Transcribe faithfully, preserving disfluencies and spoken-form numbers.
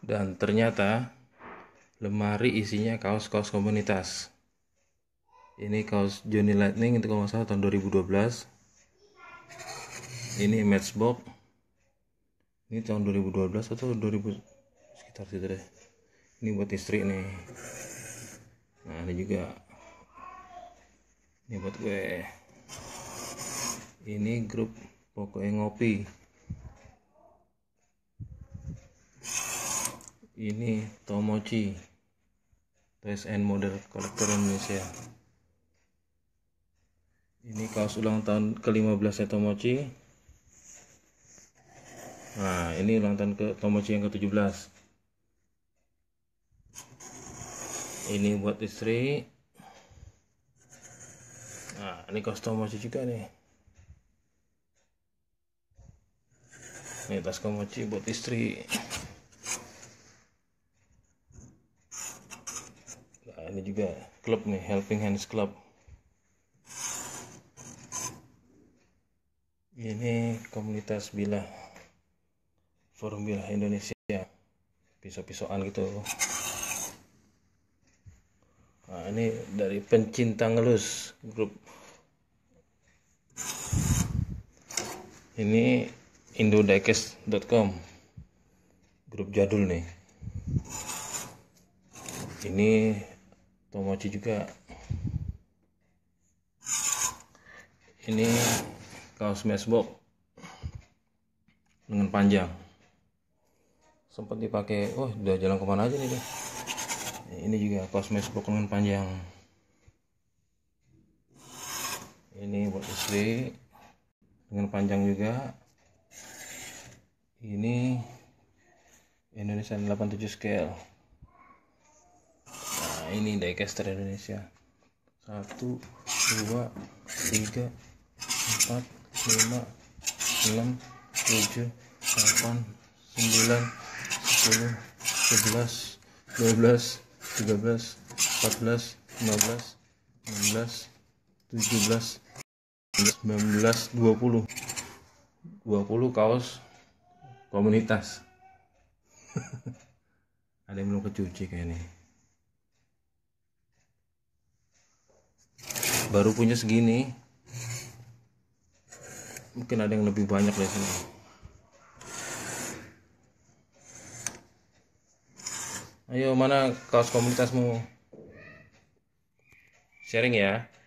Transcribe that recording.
Dan ternyata lemari isinya kaos-kaos komunitas. Ini kaos Johnny Lightning, itu kalau nggak salah tahun dua ribu dua belas. Ini Matchbox, ini tahun dua ribu dua belas atau dua ribu, sekitar situ deh. Ini buat istri nih. Nah ini juga, ini buat gue. Ini grup pokoknya ngopi. Ini Tomochi, Toys and Model Collector Indonesia. Ini kaos ulang tahun ke lima belas ya Tomochi. Nah ini ulang tahun ke Tomochi yang ke tujuh belas. Ini buat istri. Nah ini kaos Tomochi juga nih. Ini tas Tomochi buat istri. Nah ini juga klub nih, Helping Hands Club. Ini komunitas Bila, Forum Bila Indonesia, pisau-pisauan gitu. Nah ini dari pencinta ngelus grup. Ini indo diecast dot com, grup jadul nih. Ini Tomochi juga. Ini kaos Matchbox dengan panjang, sempat dipakai. Oh udah jalan kemana aja nih deh. Ini juga kaos Matchbox dengan panjang. Ini buat istri dengan panjang juga. Ini Indonesia delapan puluh tujuh scale. Nah ini diecaster Indonesia. Satu, dua, tiga, empat, lima, enam, tujuh, delapan, sembilan, sepuluh, sebelas, dua belas, tiga belas, empat belas, lima belas, enam belas, tujuh belas, sembilan belas, dua puluh. dua puluh kaos komunitas. Ada yang belum kecuci kayaknya. Baru punya segini. Mungkin ada yang lebih banyak dari sini. Ayo, mana kaos komunitasmu? Sharing ya.